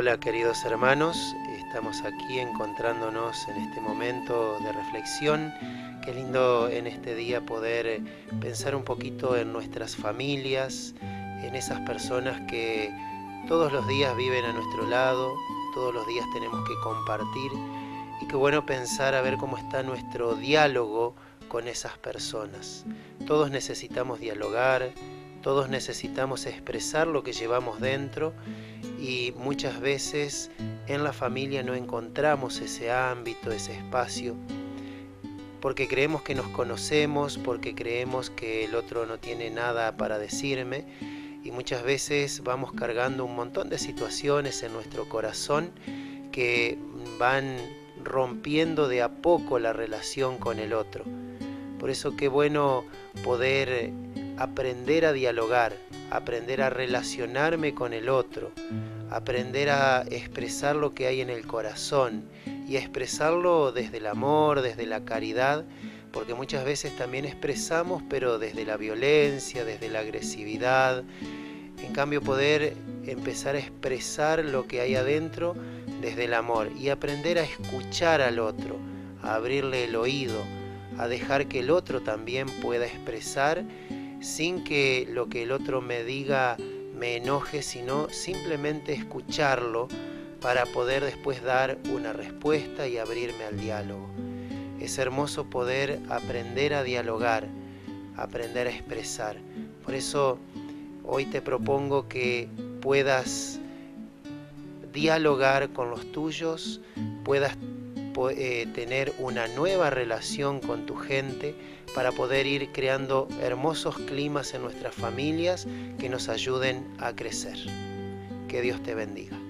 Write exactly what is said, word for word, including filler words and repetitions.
Hola queridos hermanos, estamos aquí encontrándonos en este momento de reflexión. Qué lindo en este día poder pensar un poquito en nuestras familias, en esas personas que todos los días viven a nuestro lado, todos los días tenemos que compartir, y qué bueno pensar a ver cómo está nuestro diálogo con esas personas. Todos necesitamos dialogar, todos necesitamos expresar lo que llevamos dentro, y muchas veces en la familia no encontramos ese ámbito, ese espacio, porque creemos que nos conocemos, porque creemos que el otro no tiene nada para decirme, y muchas veces vamos cargando un montón de situaciones en nuestro corazón que van rompiendo de a poco la relación con el otro. Por eso qué bueno poder aprender a dialogar, aprender a relacionarme con el otro, aprender a expresar lo que hay en el corazón y a expresarlo desde el amor, desde la caridad, porque muchas veces también expresamos, pero desde la violencia, desde la agresividad. En cambio, poder empezar a expresar lo que hay adentro desde el amor y aprender a escuchar al otro, a abrirle el oído, a dejar que el otro también pueda expresar sin que lo que el otro me diga me enoje, sino simplemente escucharlo para poder después dar una respuesta y abrirme al diálogo. Es hermoso poder aprender a dialogar, aprender a expresar. Por eso hoy te propongo que puedas dialogar con los tuyos, puedas eh, tener una nueva relación con tu gente para poder ir creando hermosos climas en nuestras familias que nos ayuden a crecer. Que Dios te bendiga.